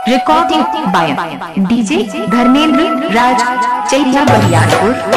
Recording by DJ Dharmendra Raj Chaiya Bariyarpur.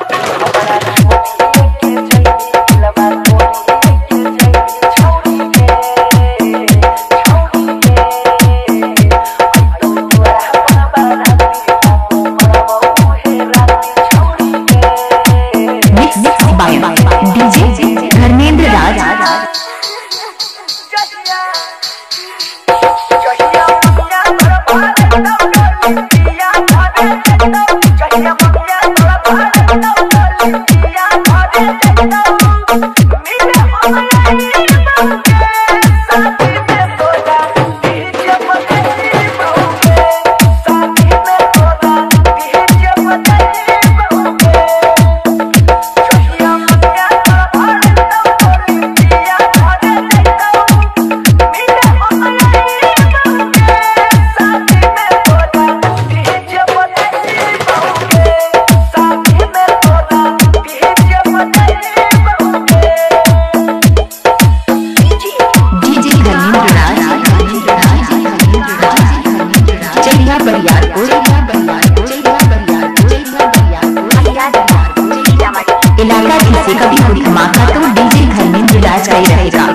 इलाका किसी का भी कोई धमाका तो डीजे धर्मेंद्र राज का ही रहेगा।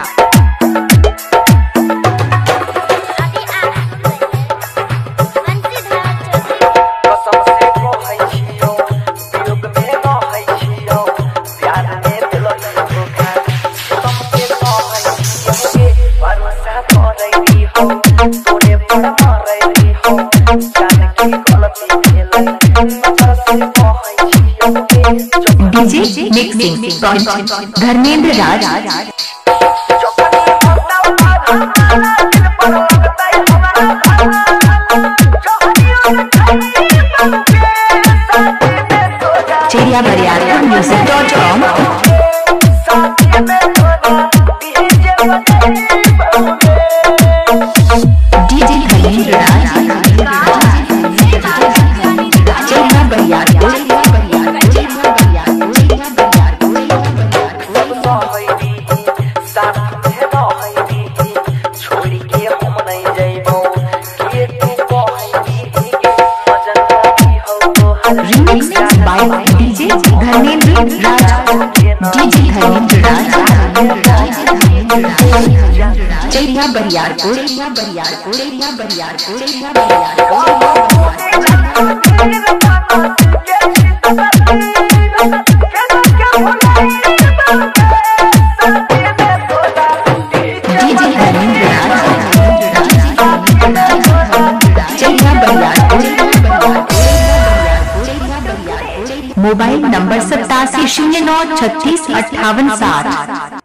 DJ mixing Dharmendra Raj. Chaiya Bariyarpur music.com। DJ Dharmendra Raj Chaiya Bariyarpur. DJ Dharmendra Raj Chaiya Bariyarpur. Mobile number 8709365860।